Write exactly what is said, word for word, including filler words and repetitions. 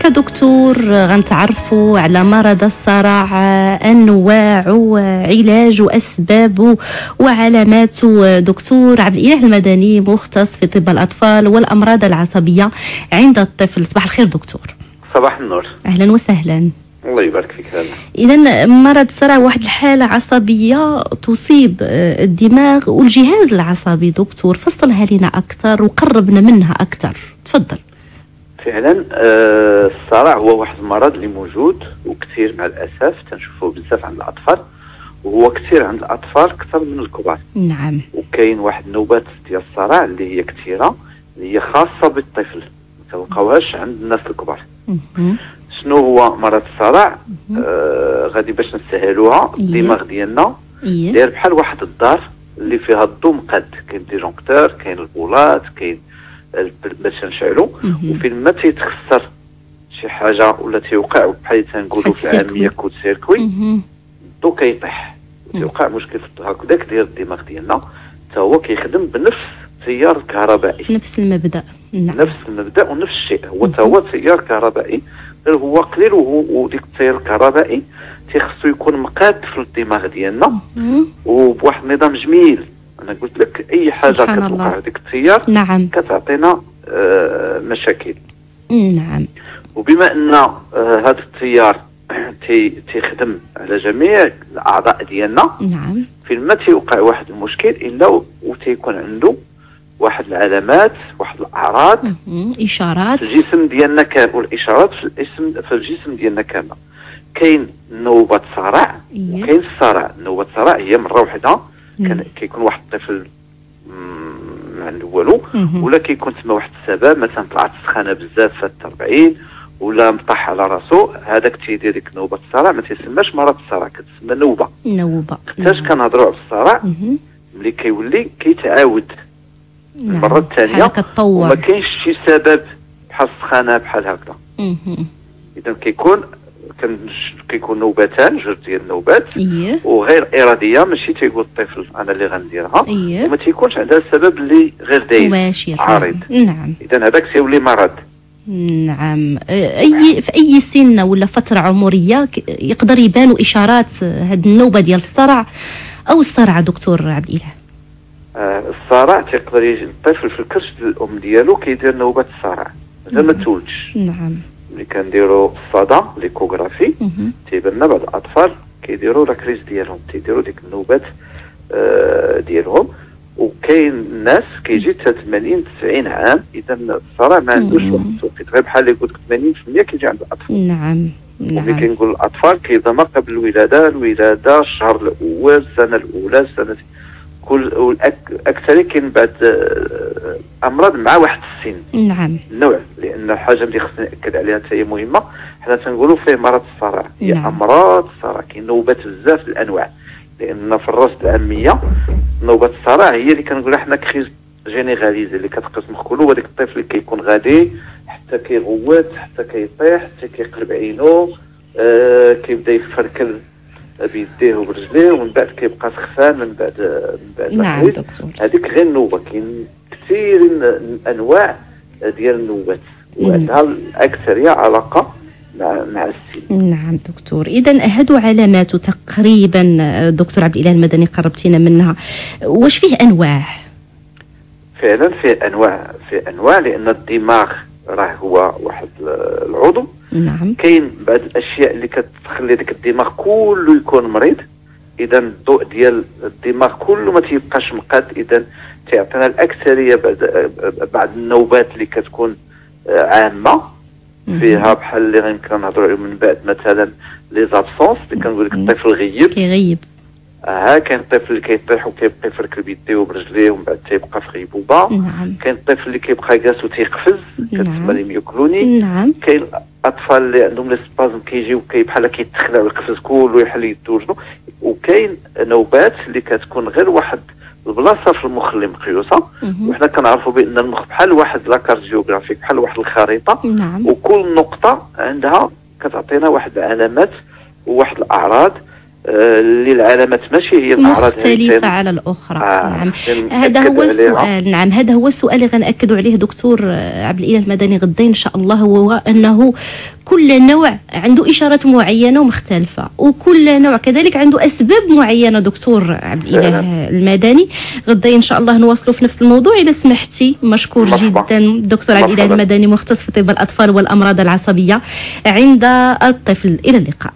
كدكتور غنتعرفوا على مرض الصرع، انواع وعلاج واسباب وعلامات. دكتور عبد الاله المدني مختص في طب الاطفال والامراض العصبيه عند الطفل. صباح الخير دكتور. صباح النور. اهلا وسهلا. الله يبارك فيك. هلا. اذا مرض الصرع واحد الحاله عصبيه تصيب الدماغ والجهاز العصبي. دكتور فصلها لنا اكثر وقربنا منها اكثر، تفضل. فعلا آه الصرع هو واحد المرض اللي موجود وكثير مع الاسف تنشوفوه بزاف عند الاطفال، وهو كثير عند الاطفال اكثر من الكبار. نعم. وكاين واحد النوبات ديال الصرع اللي هي كثيره، اللي هي خاصه بالطفل، ما تلقاوهاش عند الناس الكبار. شنو هو مرض الصرع؟ آه غادي باش نسهلوها، الدماغ ديالنا داير بحال واحد الدار اللي فيها الضوء مقاد، كاين ديجونكتور، كاين البولات، كاين باش نشعلو، وفين ما تيتخسر شي حاجه ولا تيوقع بحال تنقولوا في العاميه كود سيركوي، الضوء كيطيح وتيوقع مشكل في هكذاك داير الدماغ ديالنا حتى هو كيخدم بنفس التيار الكهربائي، نفس المبدا. نعم. نفس المبدا ونفس الشيء، هو حتى هو تيار كهربائي، غير هو قليل، وديك التيار الكهربائي تيخصو يكون مقاد في الدماغ ديالنا وبواحد النظام جميل. انا قلت لك اي حاجه كتوقع هذيك التيار نعم كتعطينا آه مشاكل. نعم. وبما ان آه هذا التيار تي تيخدم على جميع الاعضاء ديالنا، نعم، فين ما تيوقع واحد المشكل الا وتيكون عنده واحد العلامات، واحد الاعراض، اشارات في الجسم ديالنا كامل، والاشارات في الاسم في الجسم ديالنا كامل. كاين نوبه صرع وكاين الصرع. نوبه الصرع هي مره واحده، كان كيكون واحد الطفل ما عنده والو، ولا كيكون تما واحد السبب، مثلا طلعت السخانه بزاف فات أربعين ولا مطاح على راسو، هذاك تيدير ديك نوبه الصرع. ما تيسماش مرض الصرع، كتسمى نوبه. نوبه. حتىش كنهضروا على الصرع ملي كيولي كيتعاود المره الثانيه كتطور، وما كاينش شي سبب بحال السخانه بحال هكذا. اذا كيكون كان كيكون نوبتان، جوج ديال النوبات، إيه؟ وغير اراديه، ماشي تيقول الطفل انا اللي غنديرها، إيه؟ وما تيكونش عندها السبب اللي غير داير مباشر عارض. نعم. اذا هذاك تيولي مرض. نعم. اي في اي سن ولا فتره عمريه يقدر يبانوا اشارات هذه النوبه ديال الصرع او الصرع دكتور عبد الاله؟ آه الصرع تيقدر يجي الطفل في الكرش ديال الام ديالو كيدير نوبه الصرع مازال ما تولدش. نعم. ملي كنديروا الصدى ليكوغرافي تيبان لنا بعض الاطفال كيديروا لا كريز ديالهم، تيديروا ديك النوبات آه ديالهم. وكاين الناس كيجي حتى ثمانين تسعين عام، اذا الصرع ما عندوش واحد التوقيت، غير بحال اللي قلت لك ثمانين بالمئة كيجي عند الاطفال. نعم. نعم. ملي كنقول الاطفال كيبدا ما قبل الولاده، الولاده الشهر الاول، السنه الاولى، السنه كل والاكثر كاين بعد امراض مع واحد السن. نعم. النوع، لان الحاجه اللي خصني ناكد عليها حتى هي مهمه، حنا تنقولوا فيه مرض الصرع، هي نعم. امراض الصرع، كاين نوبات بزاف الانواع، لان في الرصد العاميه نوبه الصرع هي اللي كنقولوا حنا كريز جينيراليزي، اللي كتقسم كله هو داك الطفل اللي كيكون غادي حتى كيغوت، حتى كيطيح، حتى كيقلب عينو، آه كيبدا يفركل بيديه وبرجليه، ومن بعد كيبقى سخفان من بعد من بعد نعم دكتور. هذيك غير النوبه، كاين كثير من الانواع ديال النوبات وعندها الاكثريه علاقه مع مع السن. نعم دكتور. اذا هادو علامات تقريبا دكتور عبد الاله المدني قربتينا منها. واش فيه انواع؟ فعلا فيه انواع، فيه انواع لان الدماغ راه هو واحد العضو. نعم. كاين بعض الاشياء اللي كتخلي داك الدماغ كله يكون مريض، اذا الضوء ديال الدماغ كله ما تيبقاش مقاد، اذا تعطينا الاكثريه بعد بعض النوبات اللي كتكون عامه فيها بحال اللي يمكن نهضروا عليهم من بعد، مثلا لي زابسونس اللي كنقول لك الطفل غيب كيغيب. ها كاين الطفل اللي كيطيح وكيبقى يفركل بيديه وبرجليه ومن بعد تيبقى في غيبوبه. نعم. كاين الطفل اللي كيبقى جالس وتيقفز، كتسمى لي ميوكلوني. نعم. كاين اطفال اللي عندهم لي سبازم كيجيو كي بحال كيتخلع ويقفز كله ويحل يدو وجنو. وكاين نوبات اللي كتكون غير واحد البلاصه في المخ اللي مقيوسه، وحنا كنعرفوا بان المخ بحال واحد لاكارت جيوغرافيك، بحال واحد الخريطه. نعم. وكل نقطه عندها كتعطينا واحد العلامات وواحد الاعراض اللي العلامات ماشي هي الاعراض مختلفه على الاخرى. آه نعم هذا هو السؤال. نعم هذا هو السؤال اللي غنأكدوا عليه دكتور عبد الاله المدني غدا ان شاء الله، هو انه كل نوع عنده اشارات معينه ومختلفه، وكل نوع كذلك عنده اسباب معينه. دكتور عبد الاله المدني غدا ان شاء الله نواصلوا في نفس الموضوع اذا سمحتي. مشكور مرحبا. جدا دكتور عبد الاله المدني مختص في طب الاطفال والامراض العصبيه عند الطفل. الى اللقاء.